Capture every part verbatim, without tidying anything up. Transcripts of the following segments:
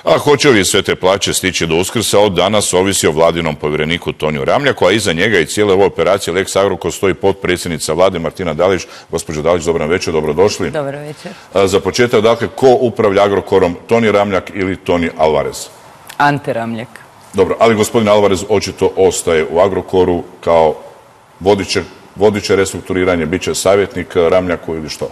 A hoće li sve te plaće stići do Uskrsa, od danas ovisi o vladinom povjereniku Toniju Ramljaku, a iza njega i cijele ove operacije Lex Agrokor stoji potpredsjednica vlade Martina Dalić. Gospođo Dalić, dobro večer, dobrodošli. Dobro večer. Za početak, dakle, ko upravlja Agrokorom, Toni Ramljak ili Toni Alvarez? Ante Ramljak. Dobro, ali gospodin Alvarez očito ostaje u Agrokoru kao vodiće, vodiće restrukturiranje, bit će savjetnik Ramljaku ili što?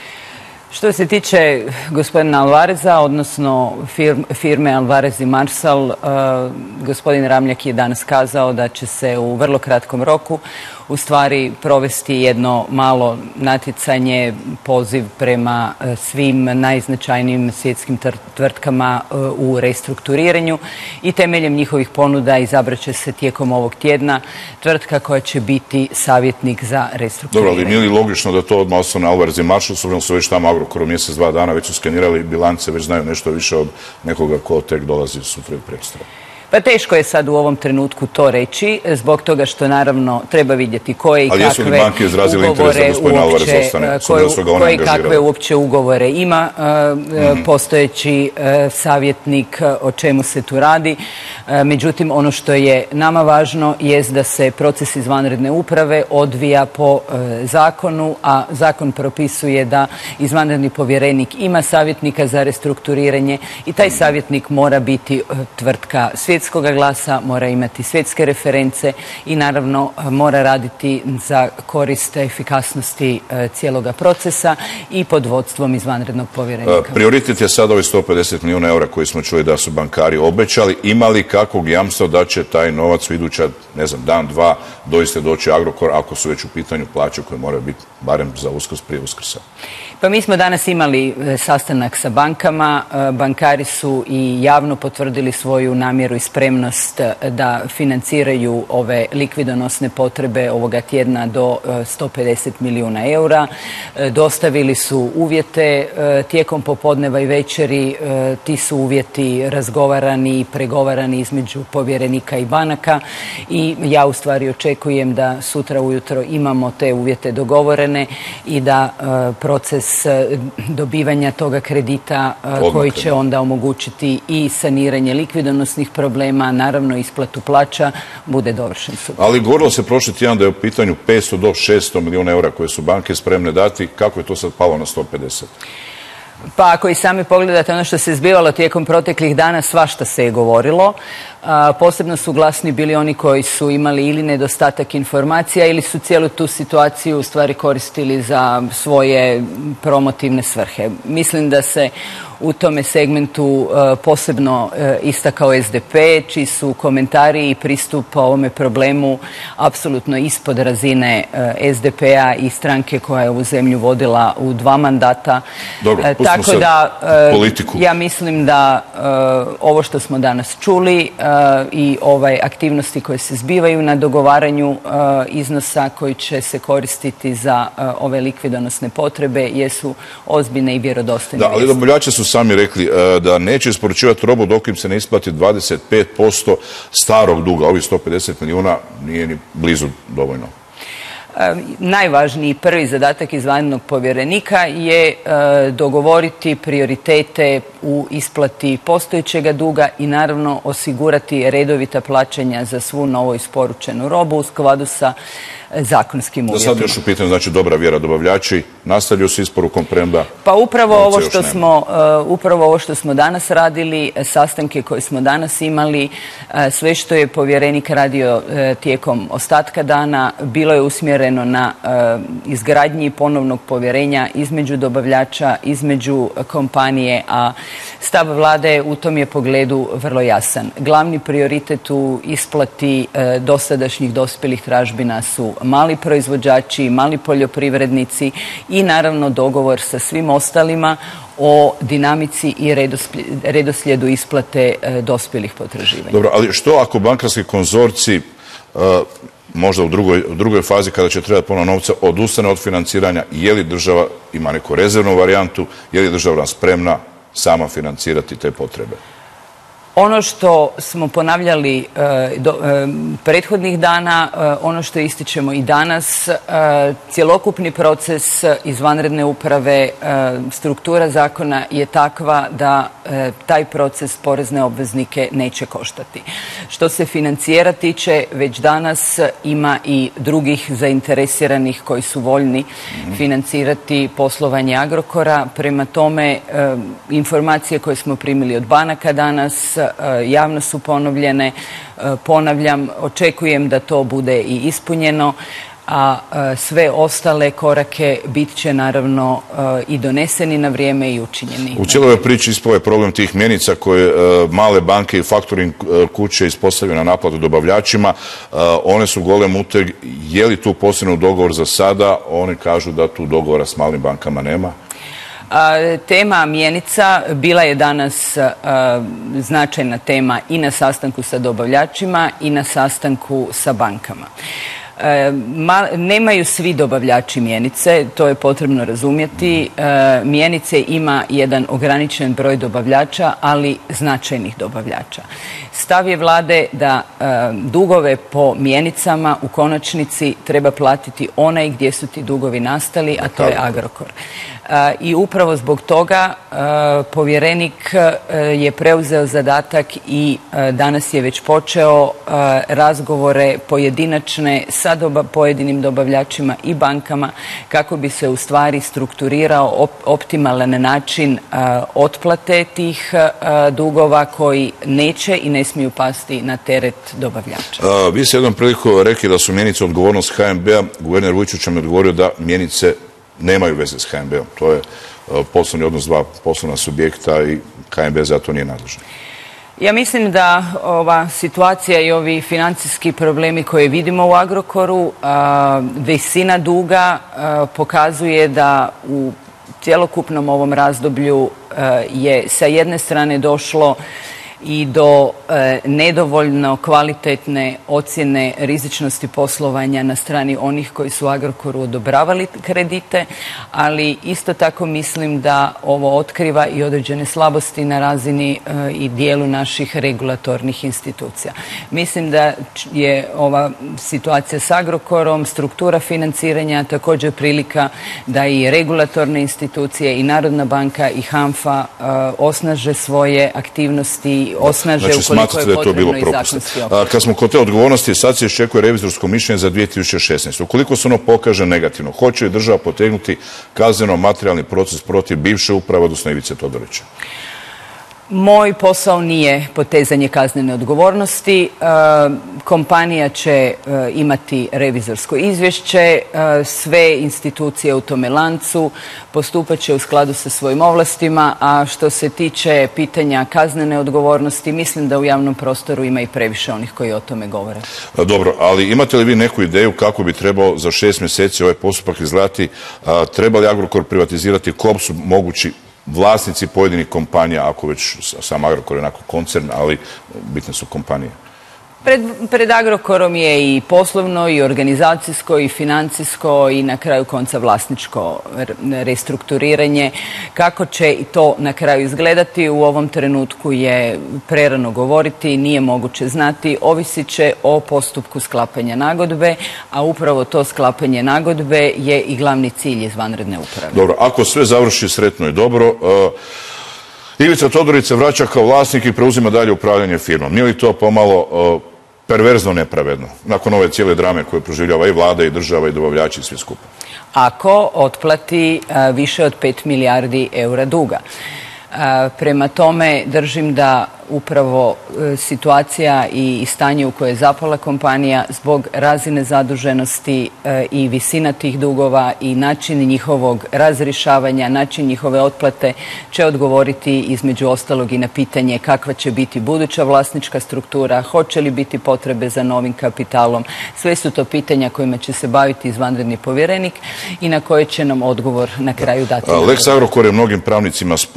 Što se tiče gospodina Alvareza, odnosno firme Alvarez i Marsal, gospodin Ramljak je danas kazao da će se u vrlo kratkom roku u stvari provesti jedno malo natjecanje, poziv prema svim najznačajnijim svjetskim tvrtkama u restrukturiranju i temeljem njihovih ponuda izabrat će se tijekom ovog tjedna tvrtka koja će biti savjetnik za restrukturiranje. Dobro, ali nije li logično da to odmah ostane Alvarez i Marsal, s obzirom su već tamo Agrokoru mjesec, dva dana, već su skenirali bilance, već znaju nešto više od nekoga ko tek dolazi sutra u predstavu? Pa teško je sad u ovom trenutku to reći, zbog toga što naravno treba vidjeti koje i kakve ugovore uopće, koje i kakve uopće ugovore ima mm-hmm. postojeći savjetnik, o čemu se tu radi. Međutim, ono što je nama važno jest da se proces izvanredne uprave odvija po zakonu, a zakon propisuje da izvanredni povjerenik ima savjetnika za restrukturiranje i taj savjetnik mora biti tvrtka svjetskoga glasa, mora imati svjetske reference i naravno mora raditi za korist efikasnosti cijeloga procesa i pod vodstvom izvanrednog povjerenika. Prioritet je sad ovi sto pedeset milijuna eura koji smo čuli da su bankari obećali. Ima li kakvog jamstva da će taj novac u iduća, ne znam, dan, dva doista doći Agrokor, ako su već u pitanju plaće koje moraju biti barem za Uskrs, prije Uskrsa? Pa mi smo danas imali sastanak sa bankama. Bankari su i javno potvrdili svoju namjeru i spremnost da financiraju ove likvidonosne potrebe ovoga tjedna do sto pedeset milijuna eura. Dostavili su uvjete tijekom popodneva i večeri. Ti su uvjeti razgovarani i pregovarani između povjerenika i banaka i ja u stvari očekujem da sutra ujutro imamo te uvjete dogovorene i da proces dobivanja toga kredita koji će onda omogućiti i saniranje likvidonosnih problema, naravno isplatu plaća, bude dovršen sutra. Ali govorilo se prošli tjedan da je u pitanju petsto do šesto milijuna eura koje su banke spremne dati. Kako je to sad palo na sto pedeset? Pa ako i sami pogledate ono što se zbivalo tijekom proteklih dana, svašta se je govorilo. A, posebno su glasni bili oni koji su imali ili nedostatak informacija ili su cijelu tu situaciju u stvari koristili za svoje promotivne svrhe. Mislim da se u tome segmentu uh, posebno uh, istakao S D P, čiji su komentari i pristup ovome problemu apsolutno ispod razine uh, S D P-a i stranke koja je ovu zemlju vodila u dva mandata. Dobro, uh, tako da uh, politiku. Ja mislim da uh, ovo što smo danas čuli uh, i ovaj aktivnosti koje se zbivaju na dogovaranju uh, iznosa koji će se koristiti za uh, ove likvidonosne potrebe jesu ozbiljne i vjerodostojne. Da, ali dobavljači su sami rekli da neće isporučivati robu dok im se ne isplati dvadeset pet posto starog duga. Ovih sto pedeset milijuna nije ni blizu dovoljno. Najvažniji prvi zadatak izvanrednog povjerenika je e, dogovoriti prioritete u isplati postojećega duga i naravno osigurati redovita plaćanja za svu novo isporučenu robu u skladu sa zakonskim uvjetima. Da sad još u pitanju, znači dobra vjera, dobavljači nastavljaju s isporukom premda? Pa upravo ovo što smo, uh, upravo ovo što smo danas radili, sastanke koje smo danas imali, uh, sve što je povjerenik radio uh, tijekom ostatka dana, bilo je usmjereno na uh, izgradnji ponovnog povjerenja između dobavljača, između kompanije, a stav vlade u tom je pogledu vrlo jasan. Glavni prioritet u isplati uh, dosadašnjih dospjelih tražbina su mali proizvođači, mali poljoprivrednici i naravno dogovor sa svim ostalima o dinamici i redoslijedu isplate dospjelih potraživanja. Dobro, ali što ako bankarski konzorcij uh, možda u drugoj, u drugoj fazi kada će trebati puno novca odustane od financiranja, je li država ima neku rezervnu varijantu, je li država spremna sama financirati te potrebe? Ono što smo ponavljali prethodnih dana, ono što ističemo i danas, cjelokupni proces izvanredne uprave, struktura zakona je takva da taj proces porezne obveznike neće koštati. Što se financijera tiče, već danas ima i drugih zainteresiranih koji su voljni financirati poslovanje Agrokora. Prema tome, informacije koje smo primili od banaka danas javno su ponovljene. Ponavljam, očekujem da to bude i ispunjeno, a sve ostale korake bit će naravno i doneseni na vrijeme i učinjeni. U cijeloj priči ispao je problem tih mjenica koje male banke i faktoring kuće ispostavljaju na naplatu dobavljačima. One su golem uteg. Je li tu posebno dogovor za sada? Oni kažu da tu dogovora s malim bankama nema. Tema mjenica bila je danas značajna tema i na sastanku sa dobavljačima i na sastanku sa bankama. Nemaju svi dobavljači mjenice, to je potrebno razumjeti. Mjenice ima jedan ograničen broj dobavljača, ali značajnih dobavljača. Stav je vlade da dugove po mjenicama u konačnici treba platiti onaj gdje su ti dugovi nastali, a to je Agrokor. I upravo zbog toga povjerenik je preuzeo zadatak i danas je već počeo razgovore pojedinačne sa pojedinim dobavljačima i bankama kako bi se u stvari strukturirao optimalan način otplate tih dugova koji neće i ne smiju pasti na teret dobavljača. Vi ste jednom priliku rekli da su mjenice odgovornost H N B-a. Guverner Vujčić vam je odgovorio da mjenice nemaju veze s H N B-om. To je poslovni odnos dva poslovna subjekta i H N B za to nije nadležan. Ja mislim da ova situacija i ovi financijski problemi koje vidimo u Agrokoru, visina duga pokazuje da u cjelokupnom ovom razdoblju je sa jedne strane došlo i do e, nedovoljno kvalitetne ocjene rizičnosti poslovanja na strani onih koji su Agrokoru odobravali kredite, ali isto tako mislim da ovo otkriva i određene slabosti na razini e, i dijelu naših regulatornih institucija. Mislim da je ova situacija s Agrokorom, struktura financiranja također prilika da i regulatorne institucije i Narodna banka i HANFA e, osnaže svoje aktivnosti, osnaže znači, ukoliko je potrebno i zakonski okvir. Kad smo kod te odgovornosti, sad se iščekuje revizorsko mišljenje za dvije tisuće šesnaestu. Ukoliko se ono pokaže negativno, hoće li država potegnuti kazneno-materijalni proces protiv bivše uprave, odnosno Ivice Todorića? Moj posao nije potezanje kaznene odgovornosti. E, kompanija će e, imati revizorsko izvješće, e, sve institucije u tome lancu postupat će u skladu sa svojim ovlastima, a što se tiče pitanja kaznene odgovornosti, mislim da u javnom prostoru ima i previše onih koji o tome govore. Dobro, ali imate li vi neku ideju kako bi trebao za šest mjeseci ovaj postupak izgledati? Treba li Agrokor privatizirati? Ko su mogući vlasnici pojedinih kompanija, ako već sam Agrokor je onako koncern, ali bitne su kompanije? Pred, pred Agrokorom je i poslovno, i organizacijsko, i financijsko, i na kraju konca vlasničko restrukturiranje. Kako će to na kraju izgledati u ovom trenutku je prerano govoriti, nije moguće znati. Ovisit će o postupku sklapanja nagodbe, a upravo to sklapanje nagodbe je i glavni cilj izvanredne uprave. Dobro, ako sve završi sretno i dobro, uh, Ivica Todorić se vraća kao vlasnik i preuzima dalje upravljanje firmom. Nije li to pomalo uh, perverzno nepravedno, nakon ove cijele drame koje proživljava i vlada i država i dobavljači i svi skupa? Ako otplati uh, više od pet milijardi eura duga. Uh, prema tome držim da upravo uh, situacija i stanje u koje je zapala kompanija zbog razine zaduženosti uh, i visina tih dugova i način njihovog razrješavanja, način njihove otplate će odgovoriti između ostalog i na pitanje kakva će biti buduća vlasnička struktura, hoće li biti potrebe za novim kapitalom. Sve su to pitanja kojima će se baviti izvanredni povjerenik i na koje će nam odgovor na kraju dati. Lex Agrokor je mnogim pravnicima sporan.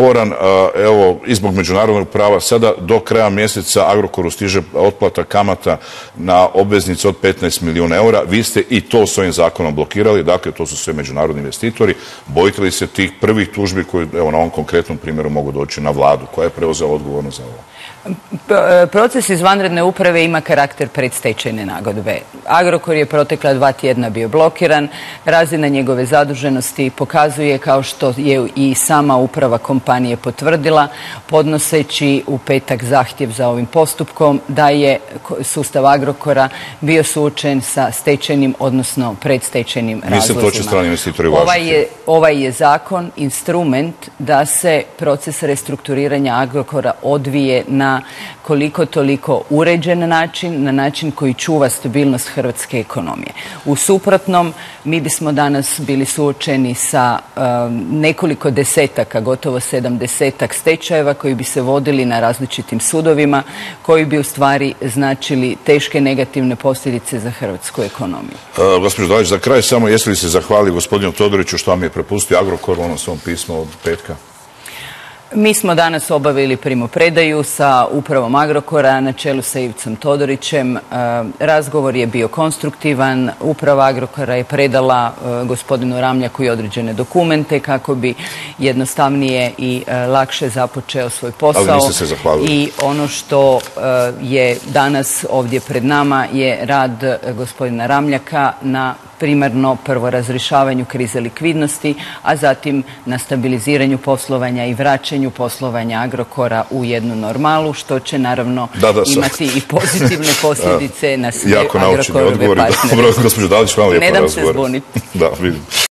evo, i zbog međunarodnog prava, sada do kraja mjeseca Agrokoru stiže otplata kamata na obveznice od petnaest milijuna eura. Vi ste i to s ovim zakonom blokirali, dakle to su sve međunarodni investitori. Bojite li se tih prvih tužbi koji, evo, na ovom konkretnom primjeru mogu doći na vladu? Koja je preuzela odgovornost za ovo? Proces izvanredne uprave ima karakter predstečajne nagodbe. Agrokor je protekla dva tjedna bio blokiran, razina njegove zaduženosti pokazuje, kao što je i sama uprava kompanije potvrdila, podnoseći u petak zahtjev za ovim postupkom, da je sustav Agrokora bio suočen sa stečajnim, odnosno predstečajnim razlozima. Mislim, to će strani investitori uvažiti. Ovaj je, ovaj je zakon instrument da se proces restrukturiranja Agrokora odvije na koliko toliko uređen način, na način koji čuva stabilnost hrvatske ekonomije. U suprotnom, mi bismo danas bili suočeni sa um, nekoliko desetaka, gotovo sedamdesetak stečajeva koji bi se vodili na različitim sudovima, koji bi u stvari značili teške negativne posljedice za hrvatsku ekonomiju. Uh, Gospođo Dalić, za kraj samo, jeste li se zahvalili gospodinu Todoriću što vam je prepustio Agrokor u onom svom pismu od petka? Mi smo danas obavili primopredaju sa upravom Agrokora na čelu sa Ivicom Todorićem. Razgovor je bio konstruktivan. Uprava Agrokora je predala gospodinu Ramljaku i određene dokumente kako bi jednostavnije i lakše započeo svoj posao. Ali niste se zahvalili. I ono što je danas ovdje pred nama je rad gospodina Ramljaka na primarno prvo razrješavanju krize likvidnosti, a zatim na stabiliziranju poslovanja i vraćanju poslovanja Agrokora u jednu normalu, što će naravno da, da, imati i pozitivne posljedice na sve Agrokorove partnere. Dobro, gospođo Dalić, hvala lijepo na razgovoru. Ne dam se zbuniti. Da, vidim.